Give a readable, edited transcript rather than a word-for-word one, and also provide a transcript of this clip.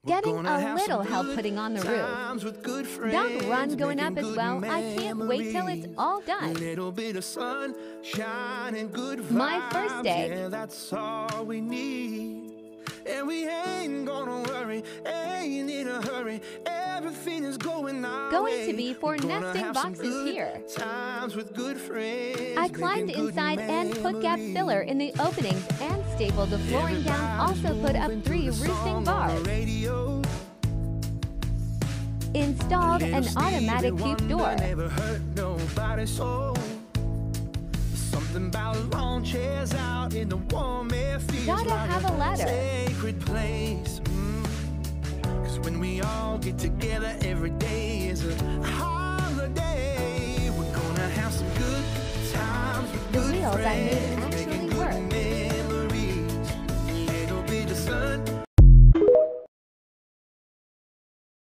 Getting a little help putting on the roof. Don't run going up as well. I can't wait till it's all done. My first day. Yeah, that's all we need. And we ain't gonna worry, ain't in a hurry. Everything is going our Going way. to be for nesting boxes here. Times with good friends. I climbed inside and put gap filler in the openings and stapled the flooring down. Also put up 3 roofing bars. Installed an automatic coop door. Never hurt nobody's soul. Something about lawn chairs out in the warm air feels Gotta like have a ladder. Sacred place. 'Cause when we all get together, every day is a holiday. We're gonna have some good times with The good wheels I made friends.